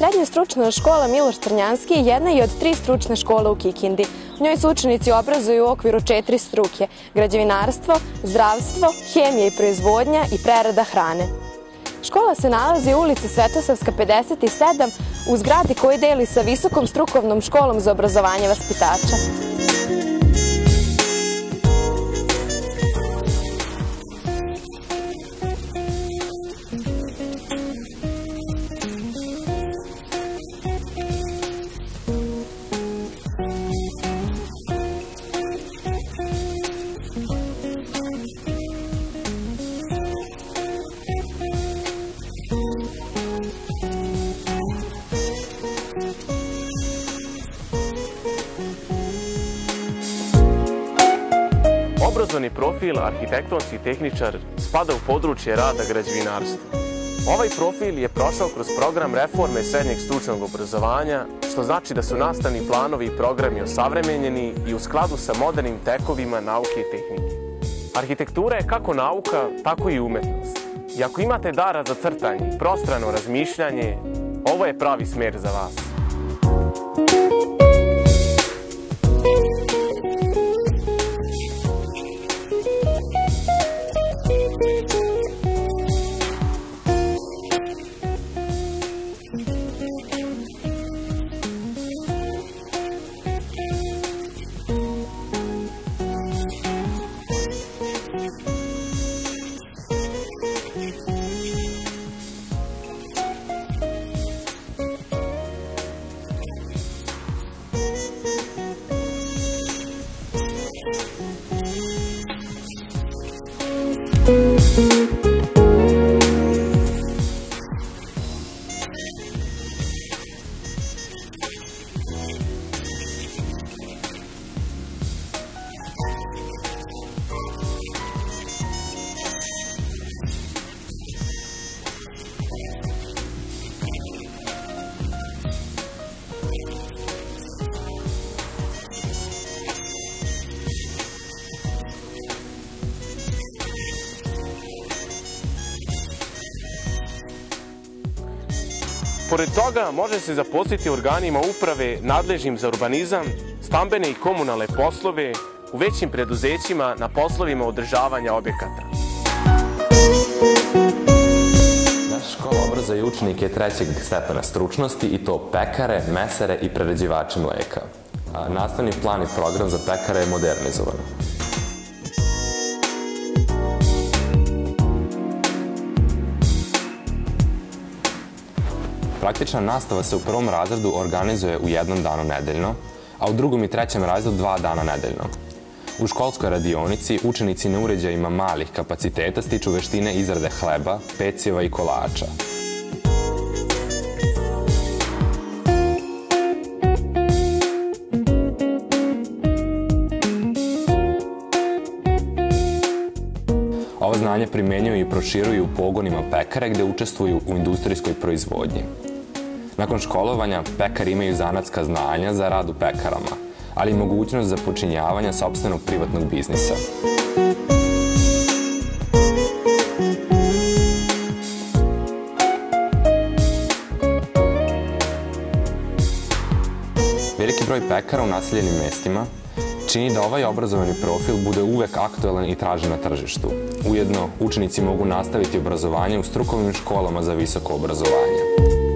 Srednja stručna škola Miloš Crnjanski jedna je od 3 stručne škole u Kikindi. U njoj se učenici obrazuju u okviru 4 struke: građevinarstvo, zdravstvo, hemija i proizvodnja i prerada hrane. Škola se nalazi u ulici Svetosavska 57 u zgradi koju deli sa Visokom strukovnom školom za obrazovanje vaspitača. Obrazovni profil arhitektonski tehničar spada u područje rada građevinarstva. Ovaj profil je prošao kroz program reforme srednjeg stručnog obrazovanja, što znači da su nastavni planovi i programi osavremenjeni i u skladu sa modernim tekovima nauke i tehnike. Arhitektura je kako nauka, tako i umetnost. I ako imate dara za crtanje i prostrano razmišljanje, ovo je pravi smer za vas. Pored toga, može se zaposliti u organima uprave nadležnim za urbanizam, stambene i komunalne poslove, u većim preduzećima na poslovima održavanja objekata. Naša škola obrazuje učenike 3. stepena stručnosti i to pekare, mesare i prerađivače mleka. Nastavni plan i program za pekare je modernizovan. Praktična nastava se u prvom razredu organizuje u jednom danu nedeljno, a u drugom i trećem razredu 2 dana nedeljno. U školskoj radionici učenici na uređajima malih kapaciteta stiču veštine izrade hleba, peciva i kolača. Ovo znanje primenjuju i proširuju u pogonima pekare gde učestvuju u industrijskoj proizvodnji. Nakon školovanja, pekari imaju zanatska znanja za rad u pekarama, ali i mogućnost započinjavanja sopstvenog privatnog biznisa. Veliki broj pekara u naseljenim mestima čini da ovaj obrazovani profil bude uvek aktuelan i tražen na tržištu. Ujedno, učenici mogu nastaviti obrazovanje u strukovnim školama za visoko obrazovanje.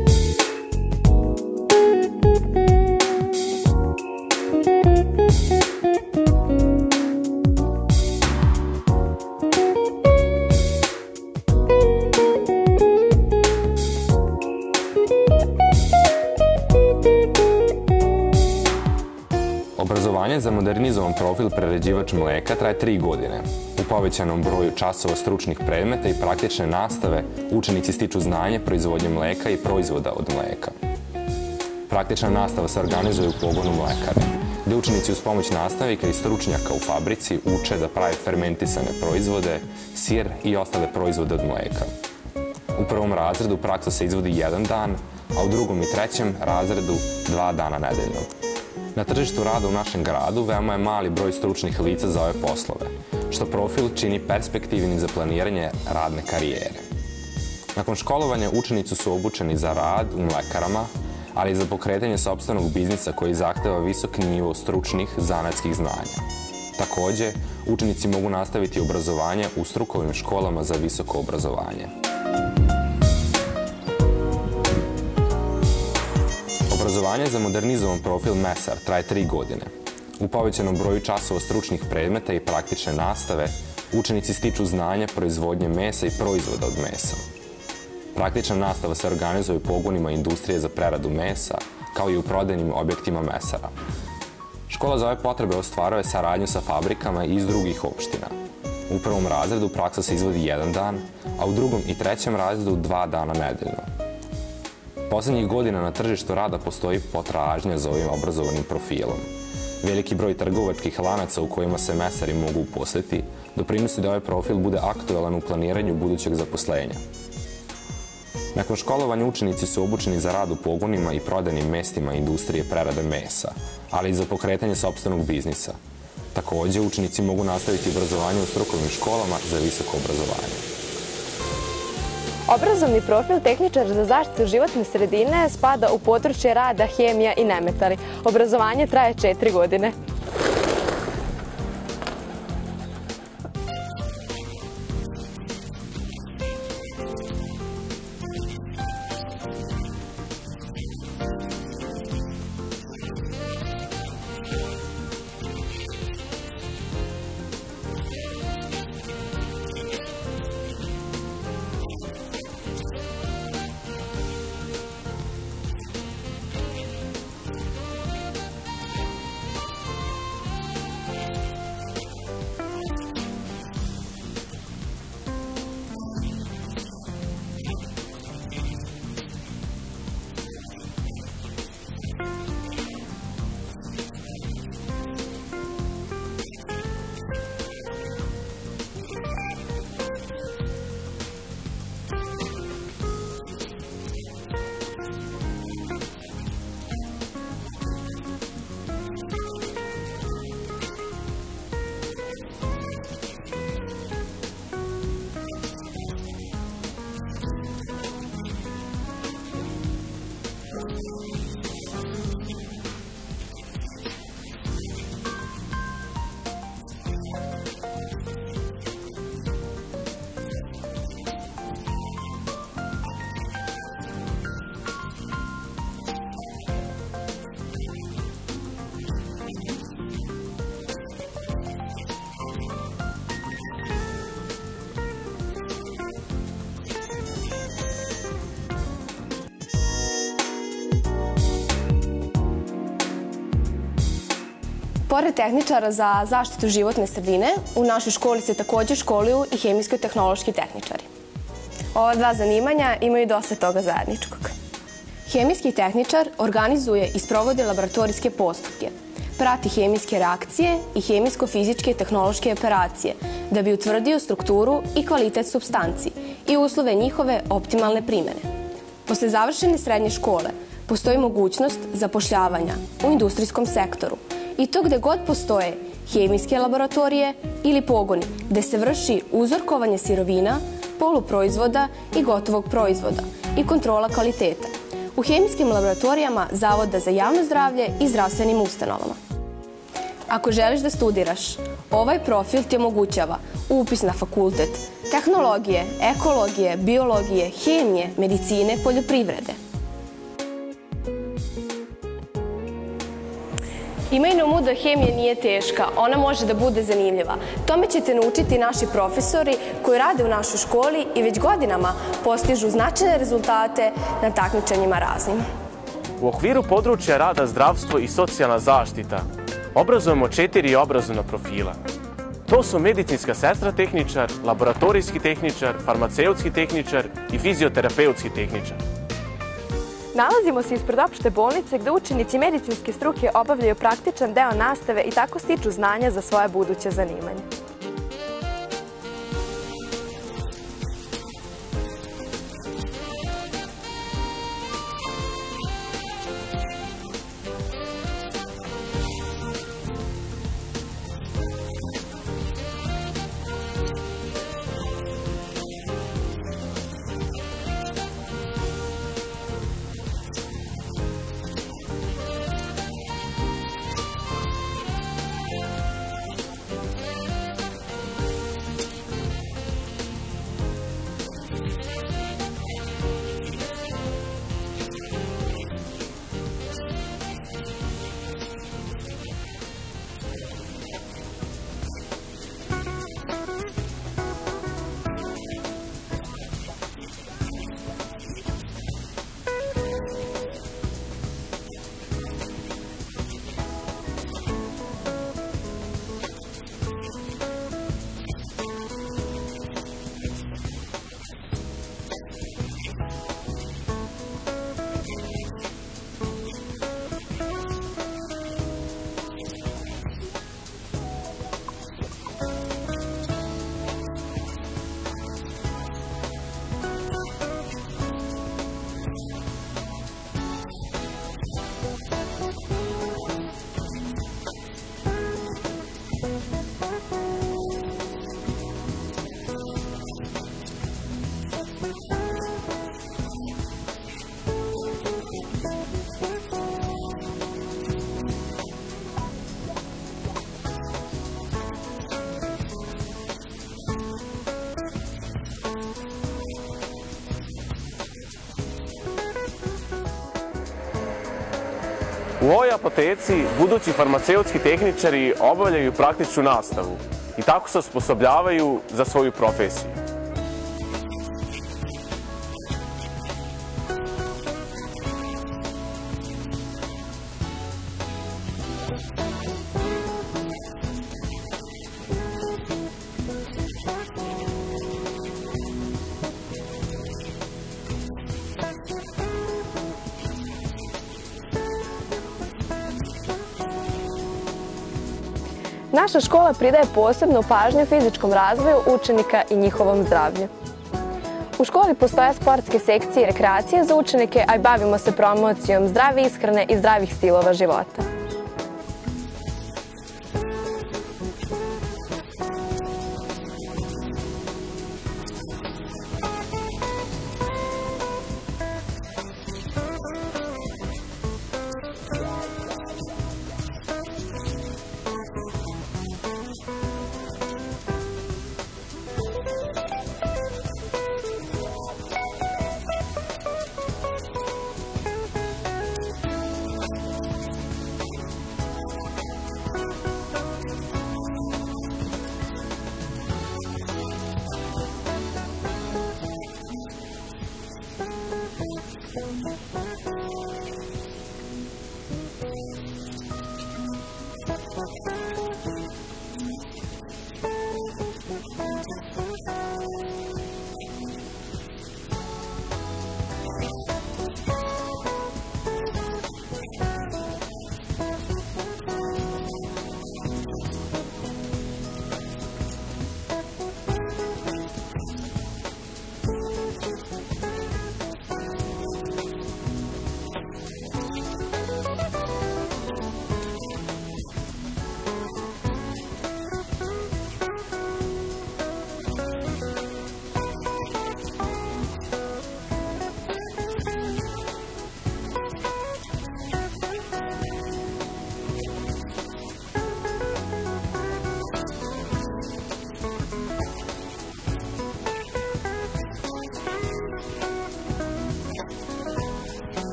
Obrazovanje za modernizovan profil prerađivač mleka traje 3 godine. U povećanom broju časova stručnih predmeta i praktične nastave učenici stiču znanje proizvodnje mleka i proizvoda od mleka. Praktična nastava se organizuje u pogonu mlekare, gde učenici uz pomoć nastavnika i stručnjaka u fabrici uče da prave fermentisane proizvode, sir i ostale proizvode od mleka. U prvom razredu praksa se izvodi 1 dan, a u drugom i trećem razredu 2 dana nedeljno. Na tržištu rada u našem gradu veoma je mali broj stručnih lica za ove poslove, što profil čini perspektivnim za planiranje radne karijere. Nakon školovanja učenici su obučeni za rad u mlekarama, ali i za pokretanje sopstvenog biznisa koji zahteva visok nivo stručnih zanatskih znanja. Takođe, učenici mogu nastaviti obrazovanje u strukovnim školama za visoko obrazovanje. Obrazovanje za modernizovan profil mesar traje 3 godine. U povećanom broju časova stručnih predmeta i praktične nastave, učenici stiču znanja proizvodnje mesa i proizvoda od mesa. Praktična nastava se organizuje u pogonima industrije za preradu mesa, kao i u prodajnim objektima mesara. Škola za ove potrebe ostvaruje saradnju sa fabrikama iz drugih opština. U prvom razredu praksa se izvodi 1 dan, a u drugom i trećem razredu 2 dana nedeljno. Poslednjih godina na tržištu rada postoji potražnja za ovim obrazovanim profilom. Veliki broj trgovačkih lanaca u kojima se mesari mogu uposliti doprinosi da ovaj profil bude aktuelan u planiranju budućeg zaposlenja. Nakon školovanja učenici su obučeni za rad u pogonima i prodajnim mestima industrije prerade mesa, ali i za pokretanje sopstvenog biznisa. Takođe, učenici mogu nastaviti obrazovanje u strukovnim školama za visoko obrazovanje. Obrazovni profil tehničar za zaštitu životne sredine spada u područje rada, hemija i nemetali. Obrazovanje traje 4 godine. Pored tehničara za zaštitu životne sredine, u našoj školi se takođe školuju i hemijsko-tehnološki tehničari. Ova 2 zanimanja imaju dosta toga zajedničkog. Hemijski tehničar organizuje i sprovodi laboratorijske postupke, prati hemijske reakcije i hemijsko-fizičke i tehnološke operacije da bi utvrdio strukturu i kvalitet supstanci i uslove njihove optimalne primene. Posle završene srednje škole postoji mogućnost zapošljavanja u industrijskom sektoru, i to gde god postoje hemijske laboratorije ili pogoni gde se vrši uzorkovanje sirovina, poluproizvoda i gotovog proizvoda i kontrola kvaliteta u hemijskim laboratorijama Zavoda za javno zdravlje i zdravstvenim ustanovama. Ako želiš da studiraš, ovaj profil ti omogućava upis na fakultet tehnologije, ekologije, biologije, hemije, medicine, poljoprivrede. Imaj na umu da hemija nije teška, ona može da bude zanimljiva. Tome ćete naučiti naši profesori koji rade u našoj školi i već godinama postižu značajne rezultate na takmičenjima raznim. U okviru područja rada zdravstvo i socijalna zaštita obrazujemo 4 obrazovna profila. To su medicinska sestra tehničar, laboratorijski tehničar, farmaceutski tehničar i fizioterapeutski tehničar. Nalazimo se ispred opšte bolnice gde učenici medicinske struke obavljaju praktičan deo nastave i tako stiču znanja za svoje buduće zanimanje. U ovoj apoteci budući farmaceutski tehničari obavljaju praktičnu nastavu i tako se osposobljavaju za svoju profesiju. Naša škola pridaje posebnu pažnju fizičkom razvoju učenika i njihovom zdravlju. U školi postoje sportske sekcije i rekreacije za učenike, a i bavimo se promocijom zdrave ishrane i zdravih stilova života.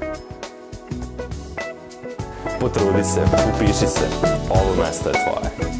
Potrudi se, upiši se, ovo mesto je tvoje.